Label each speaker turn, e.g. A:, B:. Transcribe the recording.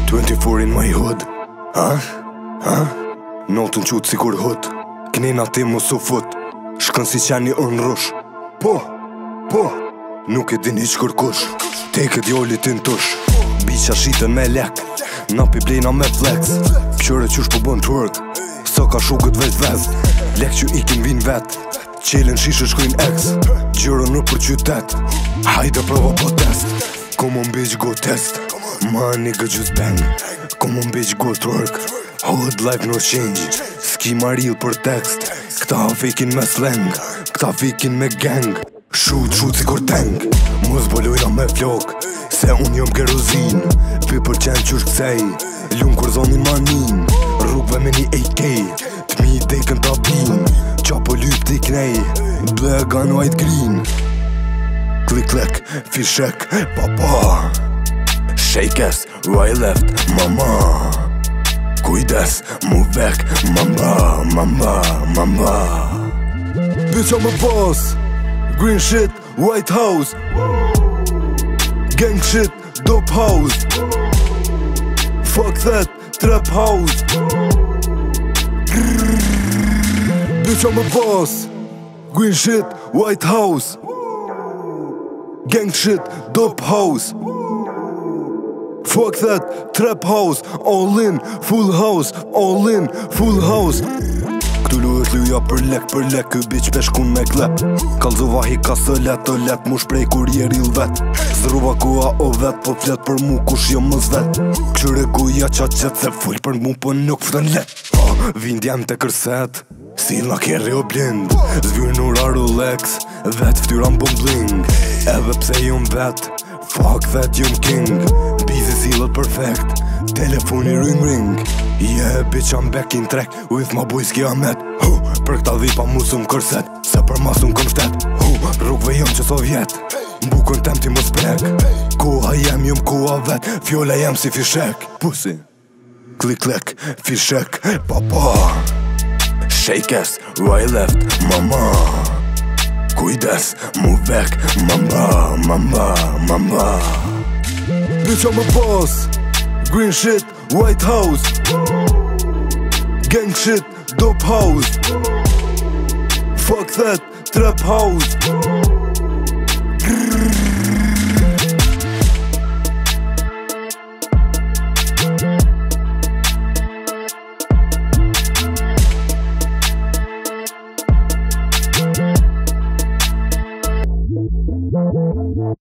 A: 24 in my hood. Notën qutë si kur hut. Knina ti mu su fut. Shkën si qeni në rush. Po nuk e dini që kërkush. Take it jolli ti n'tush. Biqa shitën me lek. Napi blejna me flex. Qyre qush po bën twerk. Sa ka shukët vez. Lek që ikin vin vet. Qelen shishë shkojnë ex. Gjyrën në për qytet. Hajde prova po test. Come on bitch go test. My nigga just bang. Come on bitch go twerk. Hood life no change. Ski maril për tekst. Këta fikin me slang. Këta fikin me gang. Shoot si kur tank. Mos bolojna me flok. Se unë jom kerozin. Pi për qenë qysh kësej. Lumë kur zonin manin. Rrugve me një AK. T'mi dekën t'abin. Qapo lyp t'i knej. Black and white green. Click, fishek, papa. Shake ass, right left, mama. Kujdes, mu vek, mamba. Bitch I'm a boss. Green shit, White House. Gang shit, dope house. Fuck that, trap house. Bitch I'm a boss. Green shit, White House. Gang shit, dope house. Fuck that, trap house. All in, full house. All in, full house. Këtu luhet luja për lek. Kë bitch peshkun me klep. Kalzova hika së let. Mu shprej kur je ril vet. Zruva kua o vet. Po flet për mu kush jo mës vet. Këshyre kuja qa qet. Se full për mu po nuk ftën let. Vind jam të kërset. Silla kerri o blind. Zvyr nura Rolex. Vet ftyra mbom bling. Edhe pse jom vet. Fuck that jom king. Busy sillet perfect. Telefoni ring. Yeah bitch I'm back in track. With my boys kiamet. Për këta dhipa mu s'm kërset. Se për mas n'kom shtet. Rrugve jom që sovjet. Mbukën tem ti mos prek. Koha jem jom koha vet. Fjolla jem si fishek. Pussy. Click, fishek, papa. Shake ass, right left, mama. Kujdes, mu vek, mamba. Bitch I'm a boss. Green shit, White House. Gang shit, dope house. Fuck that, trap house.